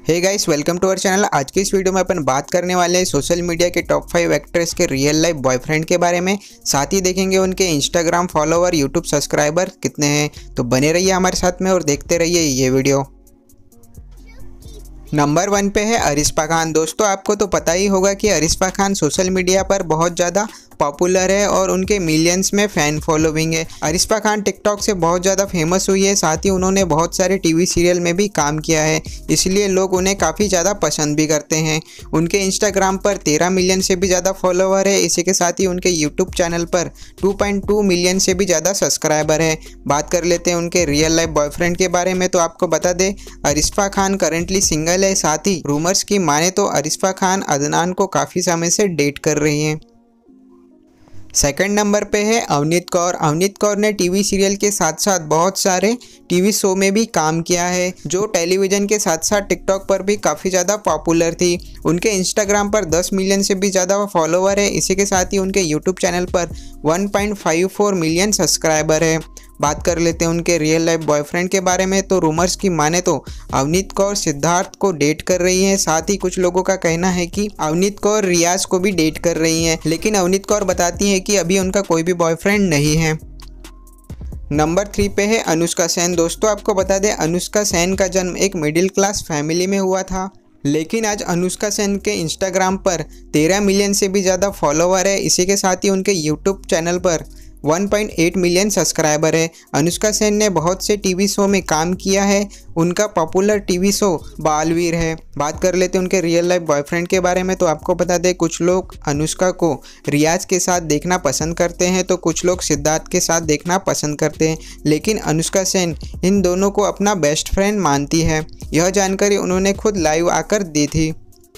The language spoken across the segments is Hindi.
Hey guys, welcome to our channel. आज की इस वीडियो में अपन बात करने वाले हैं सोशल मीडिया के टॉप 5 एक्ट्रेस के रियल लाइफ बॉयफ्रेंड के बारे में। साथ ही देखेंगे उनके इंस्टाग्राम फॉलोवर, यूट्यूब सब्सक्राइबर कितने हैं। तो बने रहिए हमारे साथ में और देखते रहिए ये वीडियो। नंबर 1 पे है अरिस्पा खान। दोस्तों, आपको तो पता ही होगा कि अरिस्पा खान सोशल मीडिया पर बहुत ज़्यादा पॉपुलर है और उनके मिलियंस में फ़ैन फॉलोइंग है। अरिस्पा खान टिकटॉक से बहुत ज़्यादा फेमस हुई है। साथ ही उन्होंने बहुत सारे टीवी सीरियल में भी काम किया है, इसलिए लोग उन्हें काफ़ी ज़्यादा पसंद भी करते हैं। उनके इंस्टाग्राम पर 13 मिलियन से भी ज़्यादा फॉलोवर है। इसी के साथ ही उनके यूट्यूब चैनल पर 2.2 मिलियन से भी ज़्यादा सब्सक्राइबर है। बात कर लेते हैं उनके रियल लाइफ बॉयफ्रेंड के बारे में। तो आपको बता दें, अरिस्पा खान करेंटली सिंगल है। साथ ही रूमर्स की माने तो अरिस्पा खान अदनान को काफ़ी समय से डेट कर रही हैं। सेकंड नंबर पे है अवनीत कौर। अवनीत कौर ने टीवी सीरियल के साथ साथ बहुत सारे टीवी शो में भी काम किया है, जो टेलीविज़न के साथ साथ टिकटॉक पर भी काफ़ी ज़्यादा पॉपुलर थी। उनके इंस्टाग्राम पर 10 मिलियन से भी ज़्यादा फॉलोवर है। इसी के साथ ही उनके यूट्यूब चैनल पर 1.54 मिलियन सब्सक्राइबर है। बात कर लेते हैं उनके रियल लाइफ बॉयफ्रेंड के बारे में। तो रूमर्स की माने तो अवनीत कौर सिद्धार्थ को डेट कर रही हैं। साथ ही कुछ लोगों का कहना है कि अवनीत कौर रियाज को भी डेट कर रही हैं, लेकिन अवनीत कौर बताती हैं कि अभी उनका कोई भी बॉयफ्रेंड नहीं है। नंबर 3 पे है अनुष्का सेन। दोस्तों, आपको बता दें, अनुष्का सेन का जन्म एक मिडिल क्लास फैमिली में हुआ था, लेकिन आज अनुष्का सेन के इंस्टाग्राम पर 13 मिलियन से भी ज़्यादा फॉलोवर है। इसी के साथ ही उनके यूट्यूब चैनल पर 1.8 मिलियन सब्सक्राइबर है। अनुष्का सेन ने बहुत से टीवी शो में काम किया है। उनका पॉपुलर टीवी शो बालवीर है। बात कर लेते हैं उनके रियल लाइफ बॉयफ्रेंड के बारे में। तो आपको बता दें, कुछ लोग अनुष्का को रियाज के साथ देखना पसंद करते हैं, तो कुछ लोग सिद्धार्थ के साथ देखना पसंद करते हैं, लेकिन अनुष्का सेन इन दोनों को अपना बेस्ट फ्रेंड मानती है। यह जानकारी उन्होंने खुद लाइव आकर दी थी।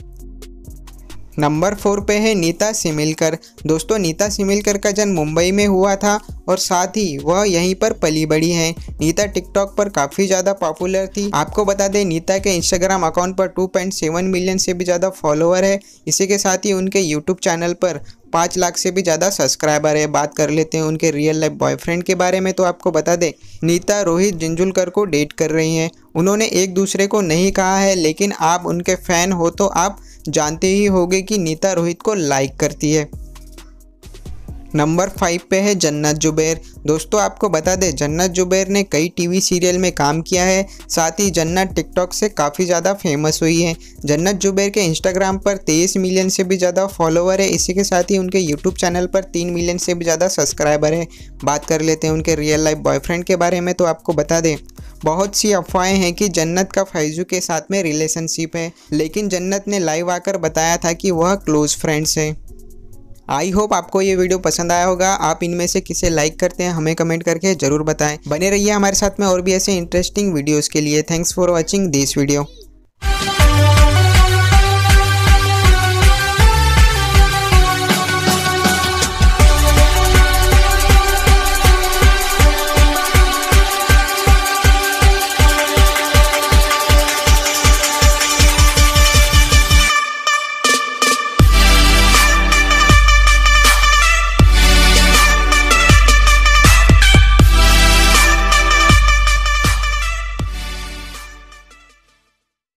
नंबर 4 पे है नीता सिमिलकर। दोस्तों, नीता सिमिलकर का जन्म मुंबई में हुआ था और साथ ही वह यहीं पर पली बड़ी हैं। नीता टिकटॉक पर काफ़ी ज़्यादा पॉपुलर थी। आपको बता दें, नीता के इंस्टाग्राम अकाउंट पर 2.7 मिलियन से भी ज़्यादा फॉलोवर है। इसी के साथ ही उनके यूट्यूब चैनल पर 5 लाख से भी ज़्यादा सब्सक्राइबर है। बात कर लेते हैं उनके रियल लाइफ बॉयफ्रेंड के बारे में। तो आपको बता दें, नीता रोहित जिंजुलकर को डेट कर रही हैं। उन्होंने एक दूसरे को नहीं कहा है, लेकिन आप उनके फ़ैन हो तो आप जानते ही होंगे कि नीता रोहित को लाइक करती है। नंबर 5 पे है जन्नत जुबैर। दोस्तों, आपको बता दें, जन्नत जुबैर ने कई टीवी सीरियल में काम किया है। साथ ही जन्नत टिकटॉक से काफ़ी ज़्यादा फेमस हुई है। जन्नत जुबैर के इंस्टाग्राम पर 23 मिलियन से भी ज़्यादा फॉलोवर है। इसी के साथ ही उनके यूट्यूब चैनल पर 3 मिलियन से भी ज़्यादा सब्सक्राइबर है। बात कर लेते हैं उनके रियल लाइफ बॉयफ्रेंड के बारे में। तो आपको बता दें, बहुत सी अफवाहें हैं कि जन्नत का फैजू के साथ में रिलेशनशिप है, लेकिन जन्नत ने लाइव आकर बताया था कि वह क्लोज फ्रेंड्स हैं। आई होप आपको ये वीडियो पसंद आया होगा। आप इनमें से किसे लाइक करते हैं हमें कमेंट करके ज़रूर बताएं। बने रहिए हमारे साथ में और भी ऐसे इंटरेस्टिंग वीडियोज़ के लिए। Thanks for watching this video.